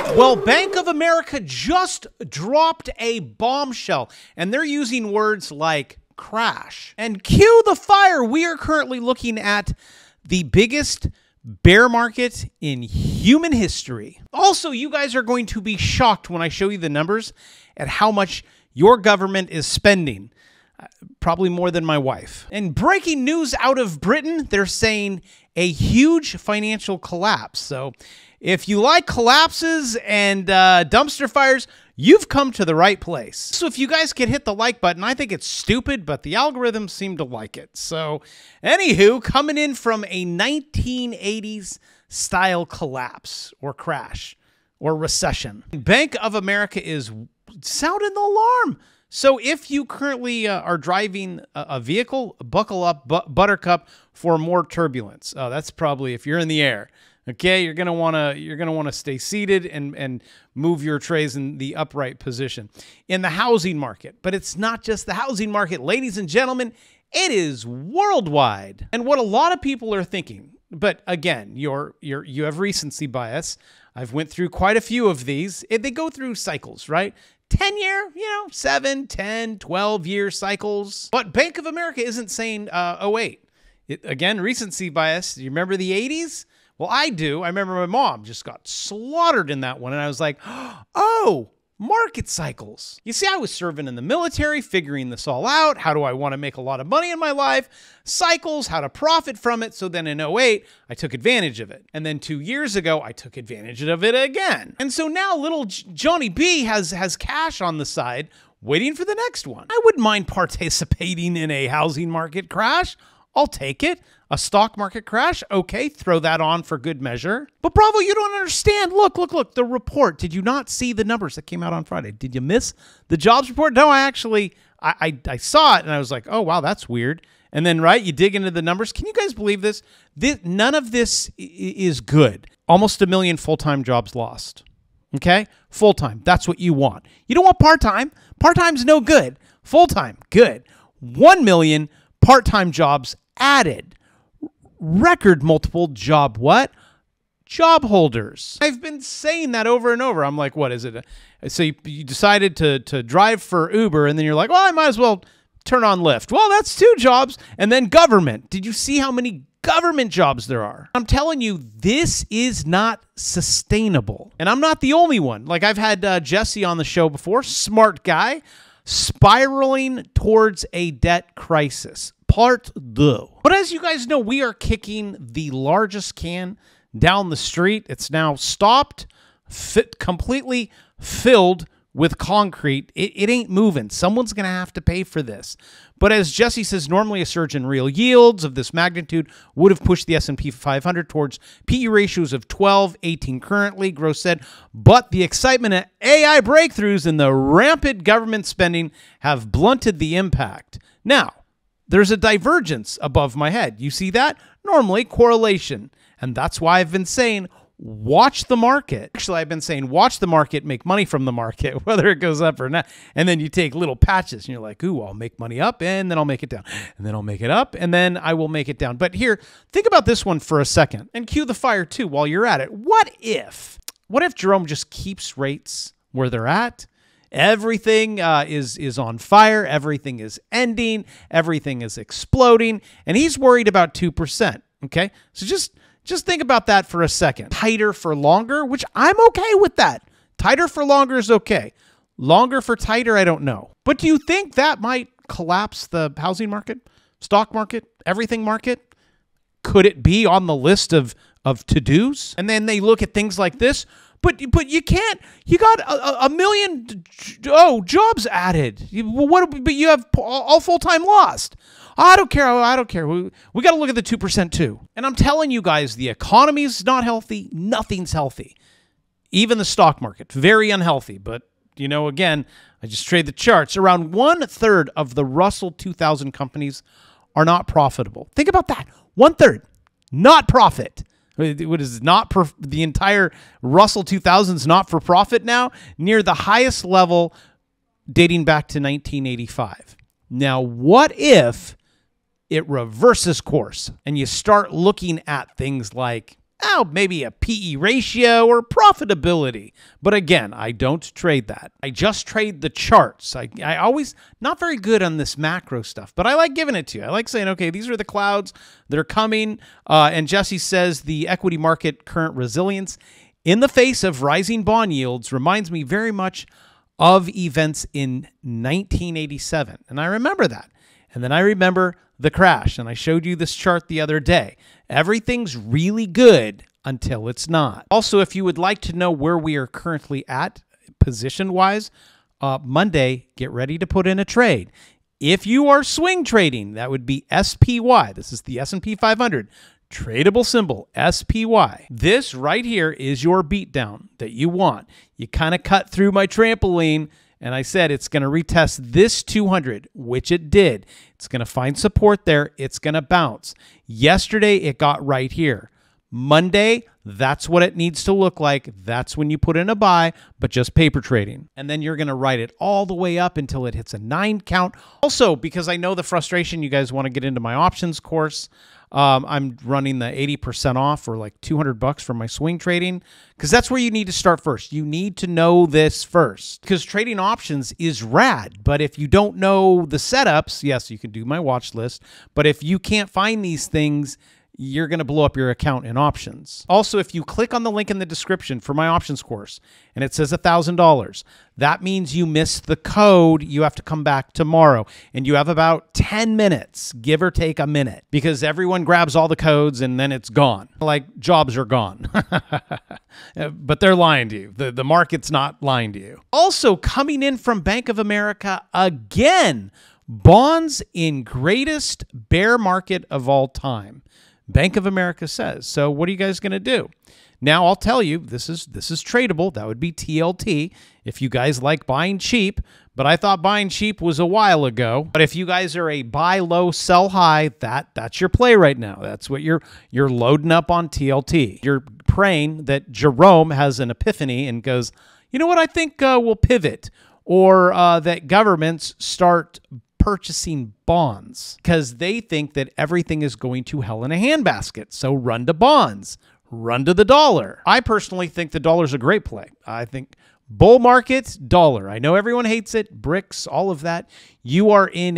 Well, Bank of America just dropped a bombshell, and they're using words like crash. And cue the fire. We are currently looking at the biggest bear market in human history. Also, you guys are going to be shocked when I show you the numbers at how much your government is spending. Probably more than my wife. And breaking news out of Britain, they're saying a huge financial collapse. So if you like collapses and dumpster fires, you've come to the right place. So if you guys could hit the like button, I think it's stupid, but the algorithms seem to like it. So anywho, coming in from a 1980s style collapse or crash or recession, Bank of America is sounding the alarm. So if you currently are driving a vehicle, buckle up, Buttercup, for more turbulence. That's probably if you're in the air. Okay, you're gonna wanna stay seated and move your trays in the upright position. In the housing market, but it's not just the housing market, ladies and gentlemen, it is worldwide. And what a lot of people are thinking, but again, you have recency bias. I've went through quite a few of these. They go through cycles, right? 10-year, 7, 10, 12-year cycles. But Bank of America isn't saying, oh, wait. Again, recency bias. Do you remember the 80s? Well, I do. I remember my mom just got slaughtered in that one. And I was like, oh, market cycles. You see, I was serving in the military, figuring this all out. How do I want to make a lot of money in my life? Cycles, how to profit from it. So then in 08, I took advantage of it. And then 2 years ago, I took advantage of it again. And so now little Johnny B has cash on the side waiting for the next one. I wouldn't mind participating in a housing market crash. I'll take it. A stock market crash? Okay, throw that on for good measure. But Bravo, you don't understand. Look, the report. Did you not see the numbers that came out on Friday? Did you miss the jobs report? No, I saw it and I was like, oh, wow, that's weird. And then, right, you dig into the numbers. Can you guys believe this? None of this is good. Almost 1 million full-time jobs lost. Okay? Full-time. That's what you want. You don't want part-time. Part-time's no good. Full-time, good. 1 million part-time jobs added. Record multiple job what? Job holders. I've been saying that over and over. I'm like, what is it? So you decided to drive for Uber, and then you're like, well, I might as well turn on Lyft. Well, that's 2 jobs. And then government. Did you see how many government jobs there are? I'm telling you, this is not sustainable. And I'm not the only one. Like I've had Jesse on the show before, smart guy, spiraling towards a debt crisis. Part 2. But as you guys know, we are kicking the largest can down the street. It's now stopped, completely filled with concrete. It ain't moving. Someone's going to have to pay for this. But as Jesse says, normally a surge in real yields of this magnitude would have pushed the S&P 500 towards PE ratios of 12, 18 currently, Gross said. But the excitement at AI breakthroughs and the rampant government spending have blunted the impact. Now, there's a divergence above my head. You see that? Normally, correlation. And that's why I've been saying, watch the market. Actually, I've been saying, watch the market, make money from the market, whether it goes up or not. And then you take little patches, and you're like, ooh, I'll make money up, and then I'll make it down. And then I'll make it up, and then I will make it down. But here, think about this one for a second. And cue the fire, too, while you're at it. What if Jerome just keeps rates where they're at? Everything is on fire. Everything is ending. Everything is exploding. And he's worried about 2%. Okay? So just think about that for a second. Tighter for longer, which I'm okay with that. Tighter for longer is okay. Longer for tighter, I don't know. But do you think that might collapse the housing market, stock market, everything market? Could it be on the list of to-dos? And then they look at things like this. But you can't. You got a million jobs added. But you have all full-time lost. I don't care. I don't care. We got to look at the 2% too. And I'm telling you guys, the economy's not healthy. Nothing's healthy. Even the stock market, very unhealthy. But again, I just trade the charts. Around 1/3 of the Russell 2000 companies are not profitable. Think about that. 1/3, not profit. What is not the entire Russell 2000s not for profit now? Near the highest level dating back to 1985. Now, what if it reverses course and you start looking at things like maybe a PE ratio or profitability. But again, I don't trade that. I just trade the charts. I always, not very good on this macro stuff, but I like giving it to you. I like saying, okay, these are the clouds that are coming. And Jesse says the equity market current resilience in the face of rising bond yields reminds me very much of events in 1987. And I remember that. And then I remember the crash. And I showed you this chart the other day. Everything's really good until it's not. Also, if you would like to know where we are currently at position-wise, Monday, get ready to put in a trade. If you are swing trading, that would be SPY. This is the S&P 500. Tradable symbol, SPY. This right here is your beatdown that you want. You kind of cut through my trampoline, and I said it's going to retest this 200, which it did. It's going to find support there. It's going to bounce. Yesterday, it got right here. Monday, that's what it needs to look like. That's when you put in a buy, but just paper trading. And then you're going to ride it all the way up until it hits a 9 count. Also, because I know the frustration, you guys want to get into my options course. I'm running the 80% off or like $200 for my swing trading because that's where you need to start first. You need to know this first because trading options is rad. But if you don't know the setups, yes, you can do my watch list. But if you can't find these things, you're going to blow up your account in options. Also, if you click on the link in the description for my options course and it says $1,000, that means you missed the code. You have to come back tomorrow and you have about 10 minutes, give or take a minute, because everyone grabs all the codes and then it's gone. Like jobs are gone, but they're lying to you. The market's not lying to you. Also coming in from Bank of America again, bonds in greatest bear market of all time. Bank of America says. So what are you guys going to do? Now I'll tell you, this is tradable. That would be TLT if you guys like buying cheap, but I thought buying cheap was a while ago. But if you guys are a buy low, sell high, that's your play right now. That's what you're loading up on TLT. You're praying that Jerome has an epiphany and goes, you know what, I think we'll pivot, or that governments start purchasing bonds because they think that everything is going to hell in a handbasket. So run to bonds, run to the dollar. I personally think the dollar's a great play. I think bull market, dollar. I know everyone hates it, bricks, all of that. You are in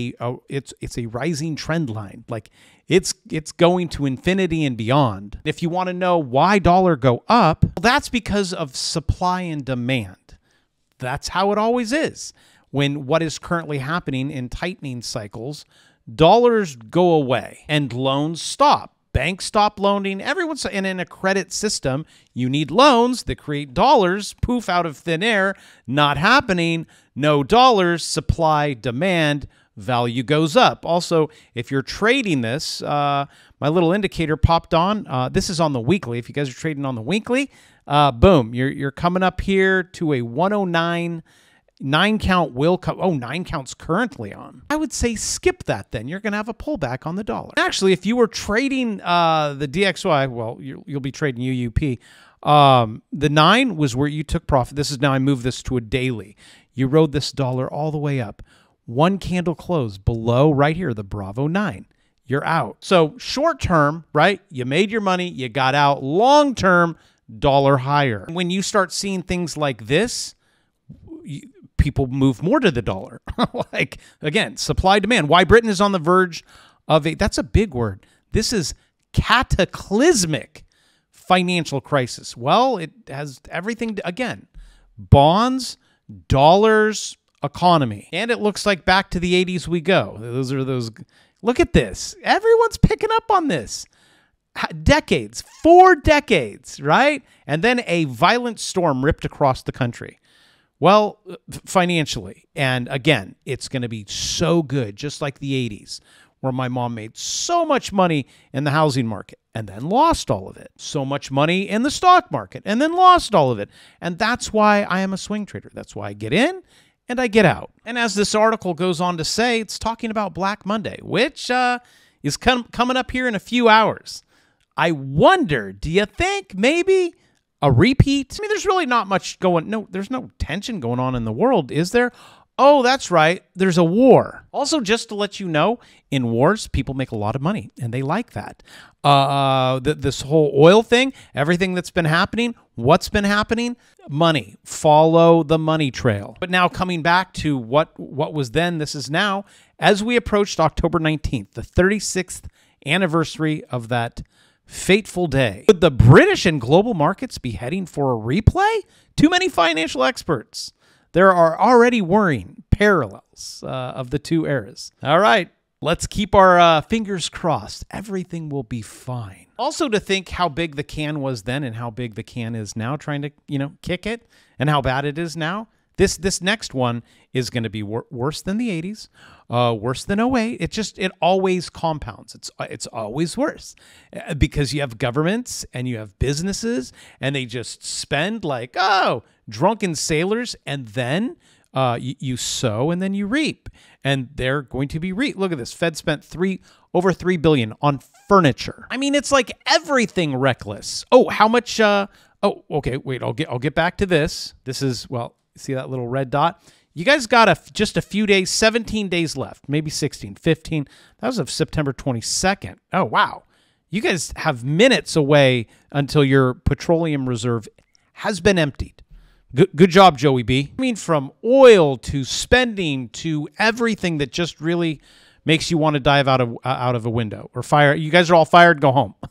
it's a rising trend line. Like it's going to infinity and beyond. If you want to know why dollar go up, well, that's because of supply and demand. That's how it always is. When what is currently happening in tightening cycles, dollars go away and loans stop. Banks stop loaning. Everyone's in a credit system. You need loans that create dollars, poof, out of thin air. Not happening. No dollars, supply, demand, value goes up. Also, if you're trading this, my little indicator popped on. This is on the weekly. If you guys are trading on the weekly, boom, you're coming up here to a 109. 9 count will come. Oh, 9 counts currently on. I would say skip that then. You're going to have a pullback on the dollar. Actually, if you were trading the DXY, well, you'll be trading UUP. The 9 was where you took profit. This is now I moved this to a daily. You rode this dollar all the way up. 1 candle close below right here, the Bravo 9. You're out. So short term, right? You made your money. You got out. Long term, dollar higher. When you start seeing things like this, people move more to the dollar. Like, again, supply demand. Why Britain is on the verge of that's a big word. This is cataclysmic financial crisis. Well, it has everything again, bonds, dollars, economy. And it looks like back to the 80s we go. Look at this. Everyone's picking up on this. Decades, 4 decades, right? And then a violent storm ripped across the country. Well, financially, and again, it's going to be so good, just like the 80s, where my mom made so much money in the housing market and then lost all of it. So much money in the stock market and then lost all of it. And that's why I am a swing trader. That's why I get in and I get out. And as this article goes on to say, it's talking about Black Monday, which is coming up here in a few hours. I wonder, do you think maybe a repeat? I mean, there's really not much there's no tension going on in the world, is there? Oh, that's right. There's a war. Also, just to let you know, in wars, people make a lot of money, and they like that. This whole oil thing, everything that's been happening, what's been happening? Money. Follow the money trail. But now coming back to what was then, this is now, as we approached October 19th, the 36th anniversary of that fateful day. Would the British and global markets be heading for a replay? Too many financial experts. There are already worrying parallels of the two eras. All right, let's keep our fingers crossed. Everything will be fine. Also, to think how big the can was then and how big the can is now, trying to, kick it, and how bad it is now. This next one is going to be worse than the 80s, worse than '08. It always compounds. It's always worse because you have governments and you have businesses and they just spend like, oh, drunken sailors, and then you sow and then you reap, and they're going to be look at this. Fed spent over $3 billion on furniture. I mean, it's like everything reckless. Oh, how much? Oh, okay. Wait, I'll get back to this. This is, well, see that little red dot? You guys got just a few days, 17 days left, maybe 16, 15. That was of September 22nd. Oh, wow. You guys have minutes away until your petroleum reserve has been emptied. Good job, Joey B. I mean, from oil to spending to everything that just really makes you want to dive out of a window or fire. You guys are all fired. Go home.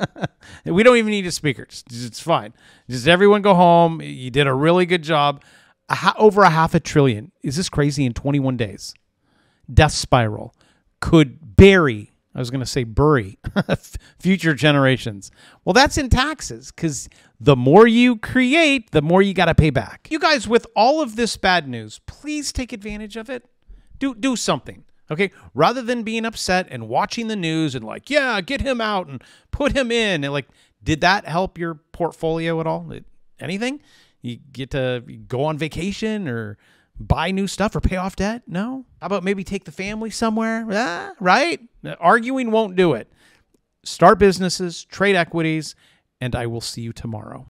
We don't even need a speaker. It's fine. Just everyone go home. You did a really good job. Over $500 billion. Is this crazy? In 21 days, death spiral could bury. I was going to say bury future generations. Well, that's in taxes, because the more you create, the more you got to pay back. You guys, with all of this bad news, please take advantage of it. Do something, okay? Rather than being upset and watching the news and like, yeah, get him out and put him in. And like, did that help your portfolio at all? Anything? You get to go on vacation or buy new stuff or pay off debt? No? How about maybe take the family somewhere? Right? Arguing won't do it. Start businesses, trade equities, and I will see you tomorrow.